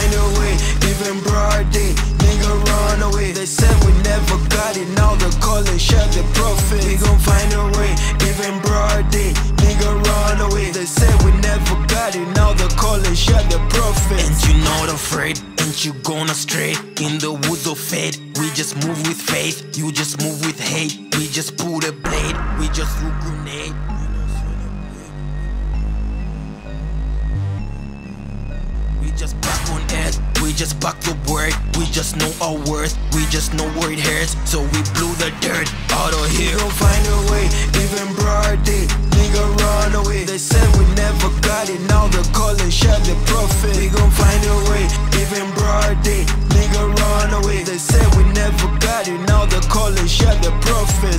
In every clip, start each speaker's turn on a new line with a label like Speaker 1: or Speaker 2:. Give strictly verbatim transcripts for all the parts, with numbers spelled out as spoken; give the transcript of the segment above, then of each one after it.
Speaker 1: find a way, even broad day. Nigga run away. They said we never got it, now they're calling shut the prophet. We gon' find a way, even broad day. Nigga run away. They said we never got it, now they're calling shut the prophet.
Speaker 2: And you not afraid, and you gonna stray in the woods of fate. We just move with faith, you just move with hate. We just pull a blade, we just threw grenade. We just back on earth, we just back the word. We just know our worth, we just know where it hurts. So we blew the dirt out of here.
Speaker 1: We gon' find a way, even broad day. Nigga run away. They said we never got it, now they're calling shut the prophet. We gon' find a way, even broad day. Nigga run away. They said we never got it, now they're calling shut the prophet.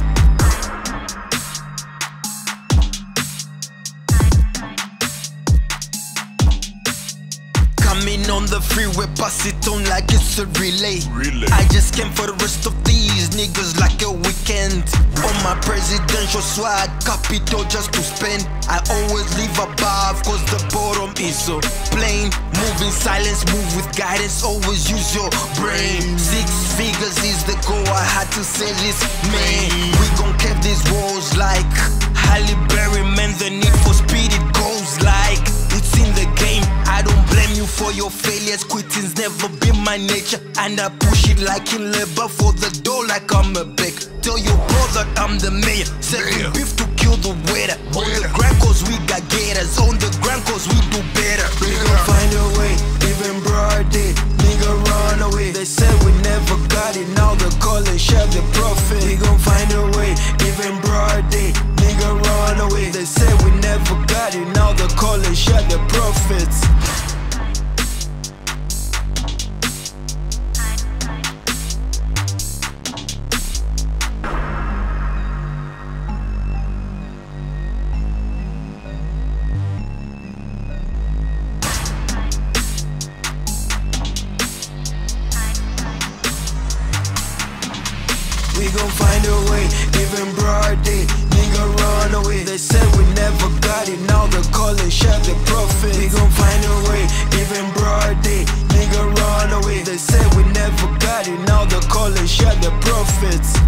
Speaker 2: Coming on the freeway, pass it on like it's a relay.
Speaker 3: relay.
Speaker 2: I just came for the rest of these niggas like a weekend. On my presidential swag, capital just to spend. I always live above, cause the bottom is so plain. Move in silence, move with guidance, always use your brain. Six figures is the goal, I had to say this, man. We gon' keep these walls like Halle Berry, man. The need for speed, it goes like it's in the game. I don't blame you for your failures, quitting's never been my nature. And I push it like in labor for the dough like I'm a bake. Tell your brother I'm the mayor, selling beef to kill the waiter. On the ground cause we got gators, on the ground cause we do better.
Speaker 1: We gon' find a way, even broad day. Nigga run away. They said we never got it, now they're calling shut the prophet. We gon' find a way, even broad day. Nigga run away. They said we never got it, now they're calling shut the prophets. We gon' find a way, even broad day. Nigga run away. They said we never got it, now they're calling shut the prophet. We gon' find a way, even broad day. Nigga run away. They said we never got it, now they're calling shut the prophets.